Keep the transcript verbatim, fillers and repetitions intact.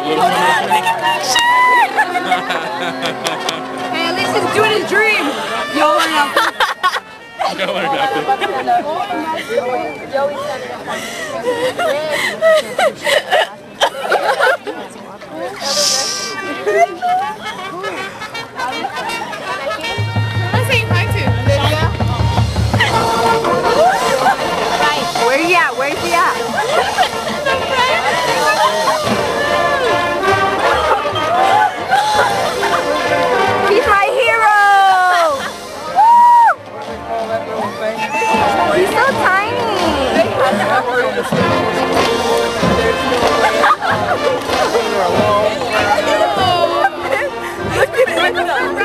Hey, at least he's doing his dream. Y'all are not. Y'all are not. Where you at? Where's he at? He's my hero! Woo! He's so tiny! Look at him!